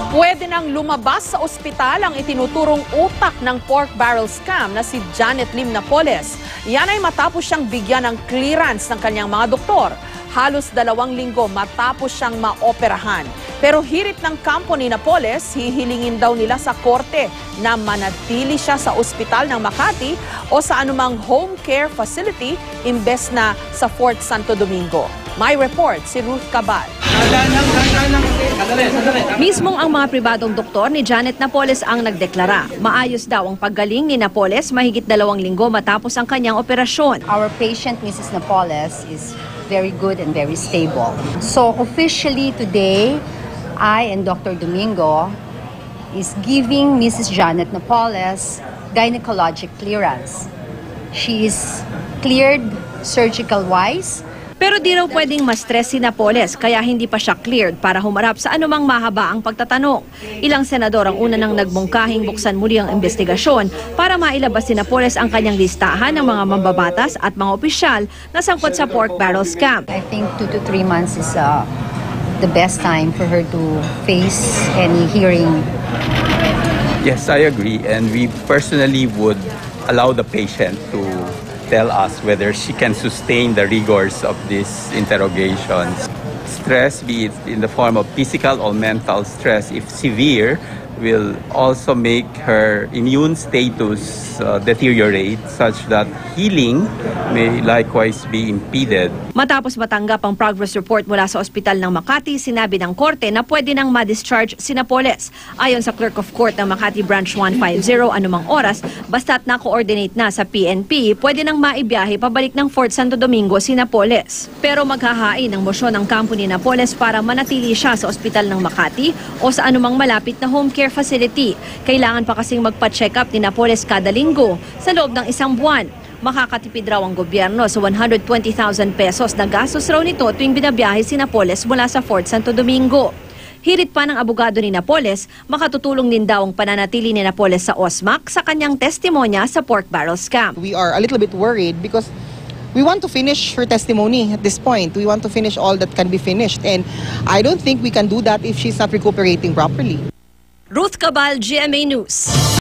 Pwede nang lumabas sa ospital ang itinuturong utak ng pork barrel scam na si Janet Lim Napoles. Yan ay matapos siyang bigyan ng clearance ng kanyang mga doktor. Halos 2 linggo matapos siyang maoperahan. Pero hirit ng kampo ni Napoles, hihilingin daw nila sa korte na manatili siya sa ospital ng Makati o sa anumang home care facility imbes na sa Fort Santo Domingo. May report si Ruth Cabal. Mismong ang mga pribadong doktor ni Janet Napoles ang nagdeklara. Maayos daw ang paggaling ni Napoles mahigit 2 linggo matapos ang kanyang operasyon. Our patient, Mrs. Napoles, is very good and very stable. So officially today, I and Dr. Domingo is giving Mrs. Janet Napoles gynecologic clearance. She is cleared surgical-wise. Pero di raw pwedeng ma-stress si Napoles kaya hindi pa siya cleared para humarap sa anumang mahaba ang pagtatanong. Ilang senador ang una nang nagmungkahing buksan muli ang investigasyon para mailabas si Napoles ang kanyang listahan ng mga mambabatas at mga opisyal na sangkot sa pork barrel scam. I think 2 to 3 months is the best time for her to face any hearing. Yes, I agree. And we personally would allow the patient to tell us whether she can sustain the rigors of these interrogations. Stress, be it in the form of physical or mental stress, if severe, will also make her immune status deteriorate such that healing may likewise be impeded. Matapos matanggap ang progress report mula sa ospital ng Makati, sinabi ng korte na pwede nang ma-discharge si Napoles. Ayon sa Clerk of Court ng Makati Branch 150, anumang oras, basta't na-coordinate na sa PNP, pwede nang maibiyahe pabalik ng Fort Santo Domingo si Napoles. Pero maghahain ang mosyon ng kampo ni Napoles para manatili siya sa ospital ng Makati o sa anumang malapit na home care facility. Kailangan pa kasing magpa-check up ni Napoles kada linggo sa loob ng 1 buwan. Makakatipid raw ang gobyerno sa 120,000 pesos na gastos raw nito tuwing binabiyahe si Napoles mula sa Fort Santo Domingo. Hirit pa ng abogado ni Napoles, makatutulong din daw ang pananatili ni Napoles sa OSMAC sa kanyang testimonya sa pork barrel scam. We are a little bit worried because we want to finish her testimony at this point. We want to finish all that can be finished. And I don't think we can do that if she's not recuperating properly. Ruth Cabal, GMA News.